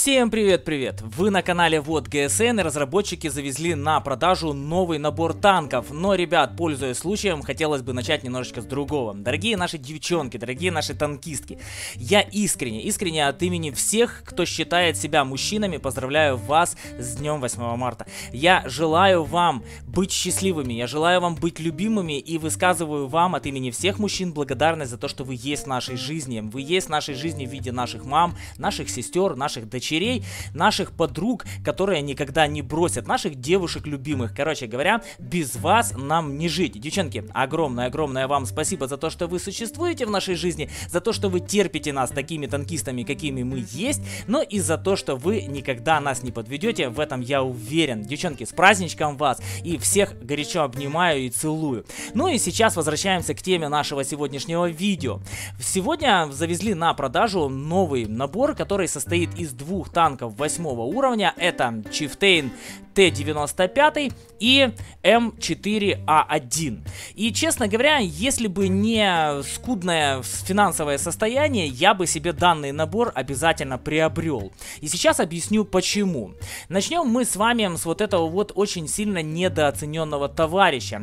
Всем привет-привет! Вы на канале Вот ГСН, и разработчики завезли на продажу новый набор танков. Но, ребят, пользуясь случаем, хотелось бы начать немножечко с другого. Дорогие наши девчонки, дорогие наши танкистки, я искренне от имени всех, кто считает себя мужчинами, поздравляю вас с днем 8 марта. Я желаю вам быть счастливыми, я желаю вам быть любимыми и высказываю вам от имени всех мужчин благодарность за то, что вы есть в нашей жизни. Вы есть в нашей жизни в виде наших мам, наших сестер, наших дочерей, наших подруг, которые никогда не бросят, наших девушек любимых. Короче говоря, без вас нам не жить. Девчонки, огромное вам спасибо за то, что вы существуете в нашей жизни, за то, что вы терпите нас такими танкистами, какими мы есть, но и за то, что вы никогда нас не подведете, в этом я уверен. Девчонки, с праздничком вас и всех горячо обнимаю и целую. Ну и сейчас возвращаемся к теме нашего сегодняшнего видео. Сегодня завезли на продажу новый набор, который состоит из двух танков 8 уровня. Это Chieftain Т-95 и М4А1. И, честно говоря, если бы не скудное финансовое состояние, я бы себе данный набор обязательно приобрел. И сейчас объясню почему. Начнем мы с вами с вот этого вот очень сильно недооцененного товарища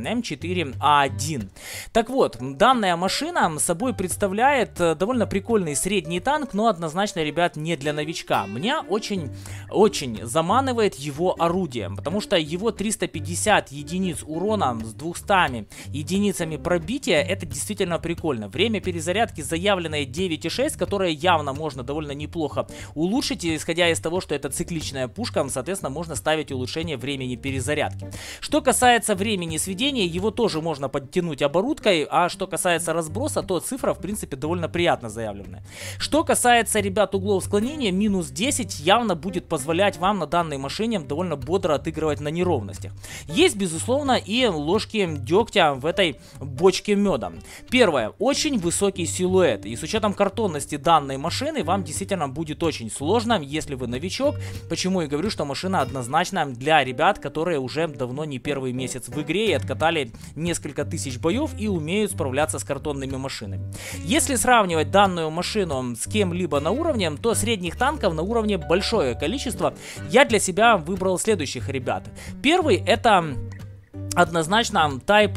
М4А1. Так вот, данная машина собой представляет довольно прикольный средний танк, но однозначно, ребят, не для новичка. Меня очень заманивает его орудие, потому что его 350 единиц урона с 200 единицами пробития, это действительно прикольно. Время перезарядки заявленное 9,6, которое явно можно довольно неплохо улучшить, исходя из того, что это цикличная пушка, соответственно, можно ставить улучшение времени перезарядки. Что касается времени сведения, его тоже можно подтянуть оборудкой, а что касается разброса, то цифра, в принципе, довольно приятно заявленная. Что касается, ребят, углов склонения, минус 10 явно будет позволять вам на данной машине довольно бодро отыгрывать на неровностях. Есть, безусловно, и ложки дегтя в этой бочке меда. Первое, очень высокий силуэт, и с учетом картонности данной машины вам действительно будет очень сложно, если вы новичок. Почему я говорю, что машина однозначно для ребят, которые уже давно не первый месяц в игре и откатали несколько тысяч боев и умеют справляться с картонными машинами. Если сравнивать данную машину с кем-либо на уровне, то средних танков на уровне большое количество. Я для себя выбрал следующих ребят. Первый это однозначно Type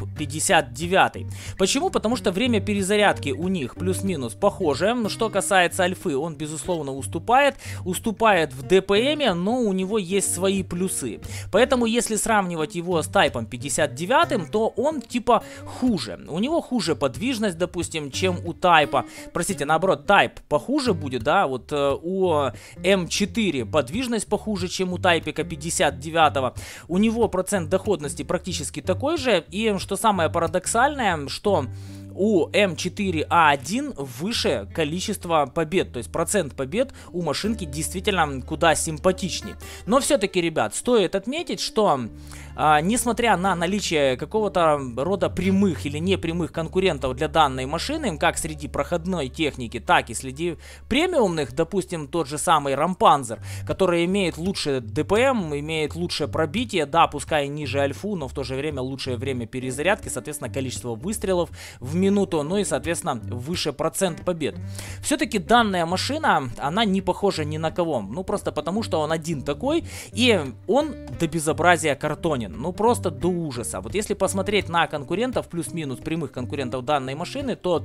59. Почему? Потому что время перезарядки у них плюс-минус похоже. Что касается альфы, он безусловно уступает в ДПМе, но у него есть свои плюсы. Поэтому если сравнивать его с Type 59, то он типа хуже. У него хуже подвижность, допустим, чем у Type. Простите, наоборот, Type похуже будет, да, вот у М4 подвижность похуже, чем у Type 59. У него процент доходности практически такой же, и что самое парадоксальное, что у М4А1 выше количество побед, то есть процент побед у машинки действительно куда симпатичнее. Но все-таки, ребят, стоит отметить, что несмотря на наличие какого-то рода прямых или непрямых конкурентов для данной машины, как среди проходной техники, так и среди премиумных, допустим, тот же самый Рампанзер, который имеет лучшее ДПМ, имеет лучшее пробитие, да, пускай ниже альфу, но в то же время лучшее время перезарядки, соответственно, количество выстрелов в минуту, ну и, соответственно, выше процент побед. Все-таки данная машина, она не похожа ни на кого, ну просто потому, что он один такой, и он до безобразия картонен. Ну просто до ужаса. Вот если посмотреть на конкурентов, плюс-минус прямых конкурентов данной машины, то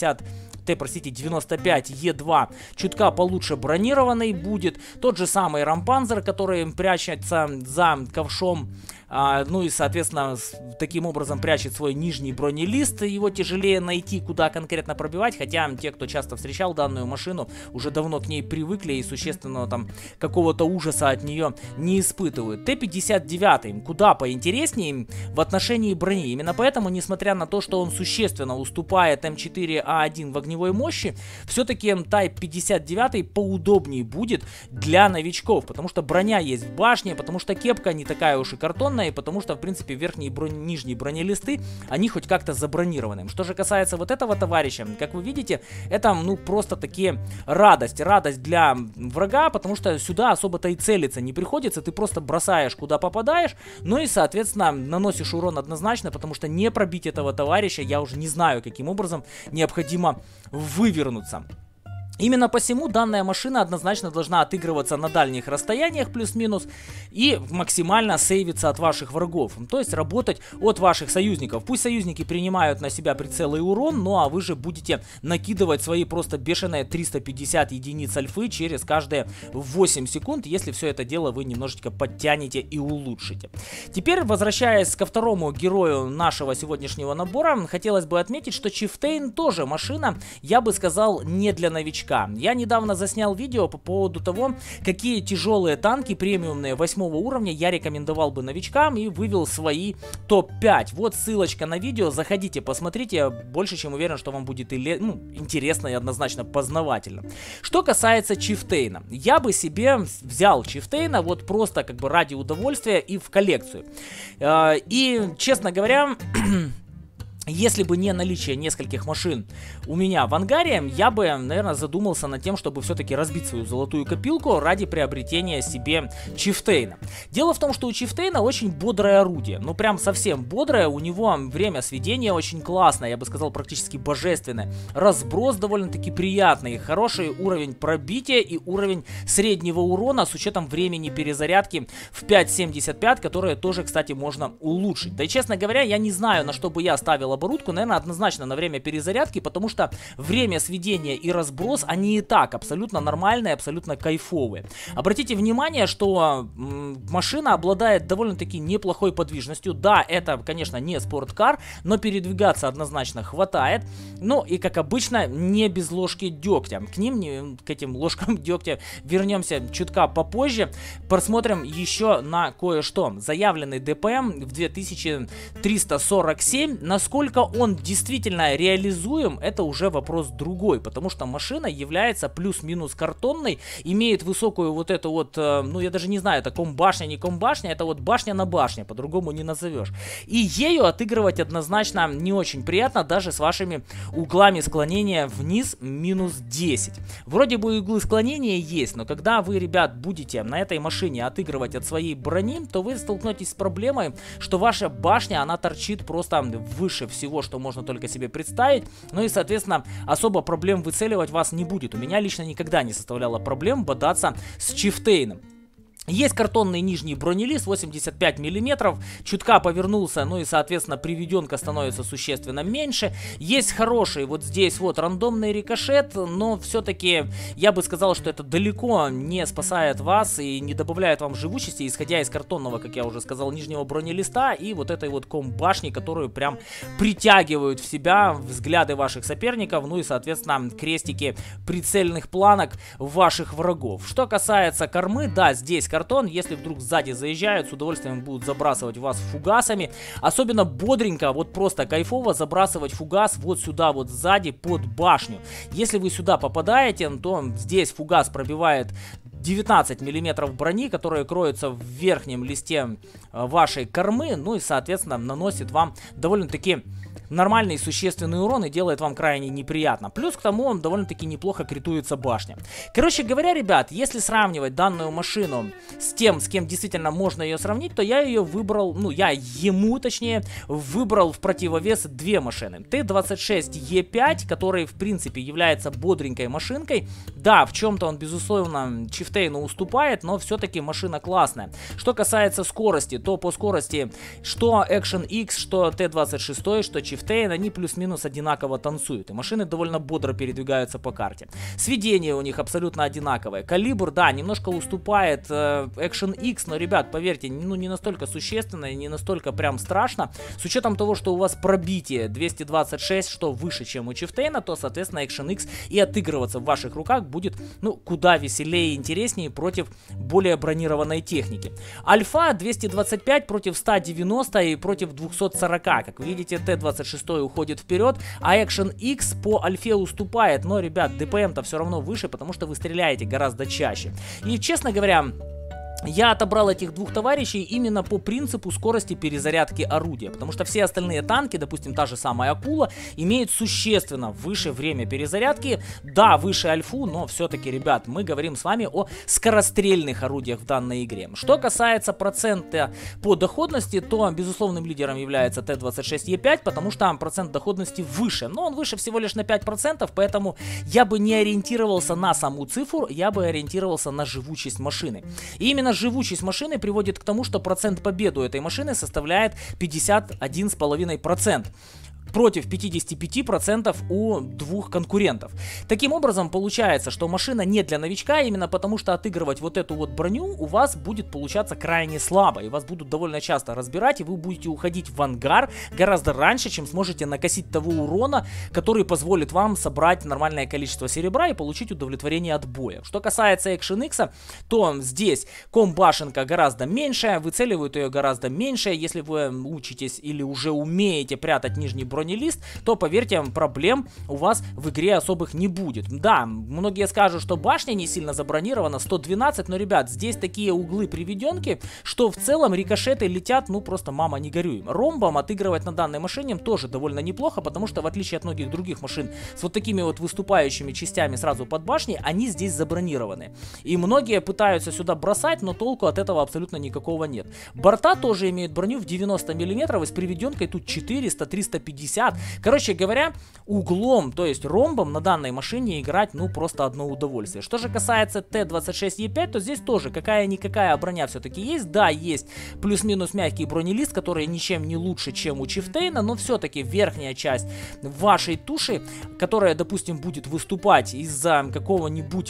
Т-95Е2 чутка получше бронированный будет. Тот же самый Рампанзер, который прячется за ковшом, ну и, соответственно, таким образом прячет свой нижний бронелист. Его тяжелее найти, куда конкретно пробивать. Хотя те, кто часто встречал данную машину, уже давно к ней привыкли и существенного там какого-то ужаса от нее не испытывают. Т-59 куда поинтереснее в отношении брони. Именно поэтому, несмотря на то, что он существенно уступает М4А1 в огневой мощи, все-таки Type 59 поудобнее будет для новичков. Потому что броня есть в башне, потому что кепка не такая уж и картонная, и потому что, в принципе, верхние и нижние бронелисты, они хоть как-то забронированы. Что же касается вот этого товарища, как вы видите, это, ну, просто такие радость для врага, потому что сюда особо-то и целиться не приходится, ты просто бросаешь, куда попадаешь, ну и, соответственно, наносишь урон однозначно, потому что не пробить этого товарища, я уже не знаю, каким образом необходимо вывернуться. Именно посему данная машина однозначно должна отыгрываться на дальних расстояниях плюс-минус и максимально сейвиться от ваших врагов, то есть работать от ваших союзников. Пусть союзники принимают на себя прицел и урон, ну а вы же будете накидывать свои просто бешеные 350 единиц альфы через каждые 8 секунд, если все это дело вы немножечко подтянете и улучшите. Теперь, возвращаясь ко второму герою нашего сегодняшнего набора, хотелось бы отметить, что Chieftain тоже машина, я бы сказал, не для новичка. Я недавно заснял видео по поводу того, какие тяжелые танки премиумные 8 уровня я рекомендовал бы новичкам, и вывел свои топ-5. Вот ссылочка на видео, заходите, посмотрите, я больше чем уверен, что вам будет интересно и однозначно познавательно. Что касается Chieftain, я бы себе взял Chieftain вот просто как бы ради удовольствия и в коллекцию. И, честно говоря... Если бы не наличие нескольких машин у меня в ангаре, я бы, наверное, задумался над тем, чтобы все-таки разбить свою золотую копилку ради приобретения себе Chieftain. Дело в том, что у Chieftain очень бодрое орудие, ну прям совсем бодрое, у него время сведения очень классное, я бы сказал практически божественное. Разброс довольно-таки приятный, хороший уровень пробития и уровень среднего урона с учетом времени перезарядки в 5.75, которое тоже, кстати, можно улучшить. Да и, честно говоря, я не знаю, на что бы я ставил оборудку, наверное, однозначно на время перезарядки, потому что время сведения и разброс, они и так абсолютно нормальные, абсолютно кайфовые. Обратите внимание, что машина обладает довольно-таки неплохой подвижностью. Да, это, конечно, не спорткар, но передвигаться однозначно хватает. Ну и, как обычно, не без ложки дегтя. К этим ложкам дегтя вернемся чутка попозже. Просмотрим еще на кое-что. Заявленный ДПМ в 2347. Насколько он действительно реализуем, это уже вопрос другой, потому что машина является плюс-минус картонной, имеет высокую вот эту вот, ну я даже не знаю, это комбашня, не комбашня, это вот башня на башне, по-другому не назовешь. И ею отыгрывать однозначно не очень приятно, даже с вашими углами склонения вниз минус 10. Вроде бы углы склонения есть, но когда вы, ребят, будете на этой машине отыгрывать от своей брони, то вы столкнетесь с проблемой, что ваша башня, она торчит просто выше всего, что можно только себе представить. Ну и, соответственно, особо проблем выцеливать вас не будет. У меня лично никогда не составляло проблем бодаться с Chieftain. Есть картонный нижний бронелист 85 мм, чутка повернулся, ну и, соответственно, приведенка становится существенно меньше. Есть хороший вот здесь вот рандомный рикошет, но все-таки я бы сказал, что это далеко не спасает вас и не добавляет вам живучести, исходя из картонного, как я уже сказал, нижнего бронелиста и вот этой вот комбашни, которую прям притягивают в себя взгляды ваших соперников, ну и, соответственно, крестики прицельных планок ваших врагов. Что касается кормы, да, здесь картон, если вдруг сзади заезжают, с удовольствием будут забрасывать вас фугасами. Особенно бодренько, вот просто кайфово забрасывать фугас вот сюда вот сзади под башню. Если вы сюда попадаете, то здесь фугас пробивает 19 мм брони, которая кроется в верхнем листе вашей кормы, ну и, соответственно, наносит вам довольно-таки нормальный существенный урон и делает вам крайне неприятно. Плюс к тому он довольно-таки неплохо критуется башня. Короче говоря, ребят, если сравнивать данную машину с тем, с кем действительно можно ее сравнить, то я ее выбрал, ну я ему точнее, выбрал в противовес две машины. Т-26Е5, который в принципе является бодренькой машинкой. Да, в чем-то он безусловно Chieftain уступает, но все-таки машина классная. Что касается скорости, то по скорости что Action X, что Т-26, что Chieftain, они плюс-минус одинаково танцуют. И машины довольно бодро передвигаются по карте. Сведение у них абсолютно одинаковое. Калибр, да, немножко уступает Action X, но, ребят, поверьте, ну не настолько существенно и не настолько прям страшно. С учетом того, что у вас пробитие 226, что выше, чем у Chieftain, то, соответственно, Action X и отыгрываться в ваших руках будет, ну, куда веселее и интереснее против более бронированной техники. Альфа 225 против 190 и против 240. Как видите, Т-26 уходит вперед, а Action X по альфе уступает. Но, ребят, ДПМ-то все равно выше, потому что вы стреляете гораздо чаще. И, честно говоря, Я отобрал этих двух товарищей именно по принципу скорости перезарядки орудия, потому что все остальные танки, допустим, та же самая Акула, имеют существенно выше время перезарядки, да, выше альфу, но все-таки, ребят, мы говорим с вами о скорострельных орудиях в данной игре. Что касается процента по доходности, то безусловным лидером является Т-26Е5, потому что процент доходности выше, но он выше всего лишь на 5%, поэтому я бы не ориентировался на саму цифру, я бы ориентировался на живучесть машины. И именно живучесть машины приводит к тому, что процент победы у этой машины составляет 51,5%. Против 55% у двух конкурентов. Таким образом, получается, что машина не для новичка, именно потому что отыгрывать вот эту вот броню у вас будет получаться крайне слабо, и вас будут довольно часто разбирать, и вы будете уходить в ангар гораздо раньше, чем сможете накосить того урона, который позволит вам собрать нормальное количество серебра и получить удовлетворение от боя. Что касается Action X, то здесь комбашенка гораздо меньшая, выцеливают ее гораздо меньше. Если вы учитесь или уже умеете прятать нижний бронелист, то, поверьте, проблем у вас в игре особых не будет. Да, многие скажут, что башня не сильно забронирована, 112, но, ребят, здесь такие углы приведенки, что в целом рикошеты летят, ну, просто мама не горюй. Ромбом отыгрывать на данной машине тоже довольно неплохо, потому что, в отличие от многих других машин с вот такими вот выступающими частями сразу под башней, они здесь забронированы. И многие пытаются сюда бросать, но толку от этого абсолютно никакого нет. Борта тоже имеют броню в 90 мм, и с приведенкой тут 400, 350. Короче говоря, углом, то есть ромбом на данной машине играть, ну, просто одно удовольствие. Что же касается Т-26Е5, то здесь тоже какая-никакая броня все-таки есть. Да, есть плюс-минус мягкий бронелист, который ничем не лучше, чем у Чифтейна, но все-таки верхняя часть вашей туши, которая, допустим, будет выступать из-за какого-нибудь,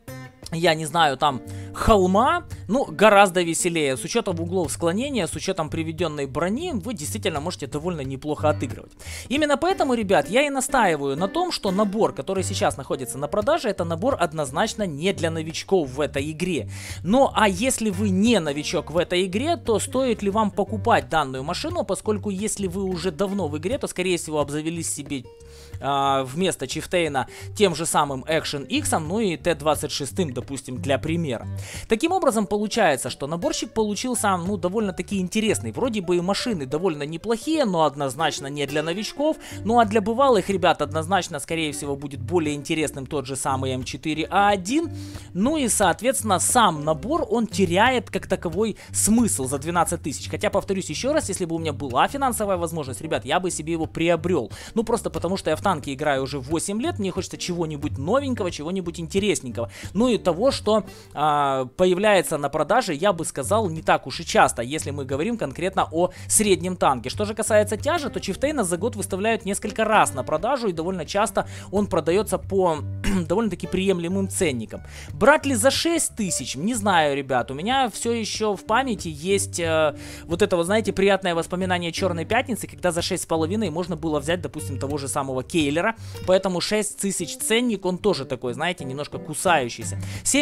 я не знаю, там, холма, ну, гораздо веселее. С учетом углов склонения, с учетом приведенной брони, вы действительно можете довольно неплохо отыгрывать. Именно поэтому, ребят, я и настаиваю на том, что набор, который сейчас находится на продаже, это набор однозначно не для новичков в этой игре. Ну, а если вы не новичок в этой игре, то стоит ли вам покупать данную машину, поскольку если вы уже давно в игре, то, скорее всего, обзавелись себе вместо Чифтейна тем же самым Action X, ну и Т-26, допустим, для примера. Таким образом, получается, что наборчик получился, ну, довольно-таки интересный. Вроде бы и машины довольно неплохие, но однозначно не для новичков. Ну, а для бывалых ребят однозначно, скорее всего, будет более интересным тот же самый М4А1. Ну и, соответственно, сам набор, он теряет как таковой смысл за 12 тысяч. Хотя, повторюсь еще раз, если бы у меня была финансовая возможность, ребят, я бы себе его приобрел. Ну, просто потому что я в танке играю уже 8 лет, мне хочется чего-нибудь новенького, чего-нибудь интересненького. Ну и того, что появляется на продаже, я бы сказал, не так уж и часто, если мы говорим конкретно о среднем танке. Что же касается тяжа, то Чифтейна за год выставляют несколько раз на продажу, и довольно часто он продается по довольно-таки приемлемым ценникам. Брать ли за 6 тысяч? Не знаю, ребят. У меня все еще в памяти есть вот это, вот, знаете, приятное воспоминание Черной Пятницы, когда за 6,5 можно было взять, допустим, того же самого Кейлера. Поэтому 6 тысяч ценник, он тоже такой, знаете, немножко кусающийся.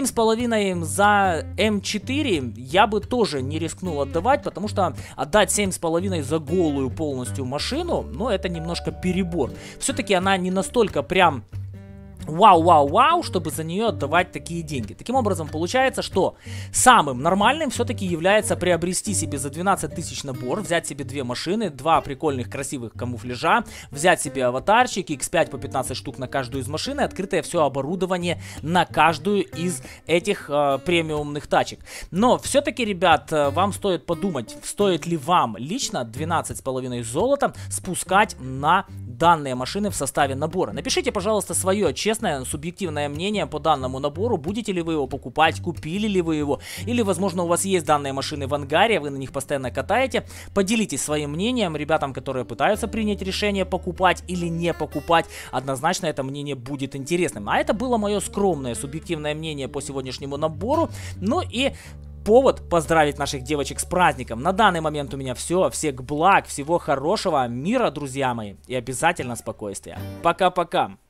7,5 за М4 я бы тоже не рискнул отдавать, потому что отдать 7,5 за голую полностью машину, ну, это немножко перебор. Все-таки она не настолько прям вау-вау-вау, чтобы за нее отдавать такие деньги. Таким образом, получается, что самым нормальным все-таки является приобрести себе за 12 тысяч набор, взять себе две машины, два прикольных красивых камуфляжа, взять себе аватарчик, X5 по 15 штук на каждую из машин, и открытое все оборудование на каждую из этих премиумных тачек. Но все-таки, ребят, вам стоит подумать, стоит ли вам лично 12,5 золота спускать на данные машины в составе набора. Напишите, пожалуйста, свое честное, субъективное мнение по данному набору. Будете ли вы его покупать, купили ли вы его, или, возможно, у вас есть данные машины в ангаре, вы на них постоянно катаете. Поделитесь своим мнением, ребятам, которые пытаются принять решение, покупать или не покупать. Однозначно это мнение будет интересным. А это было мое скромное, субъективное мнение по сегодняшнему набору. Ну и повод поздравить наших девочек с праздником. На данный момент у меня все. Всех благ, всего хорошего, мира, друзья мои, и обязательно спокойствия. Пока-пока.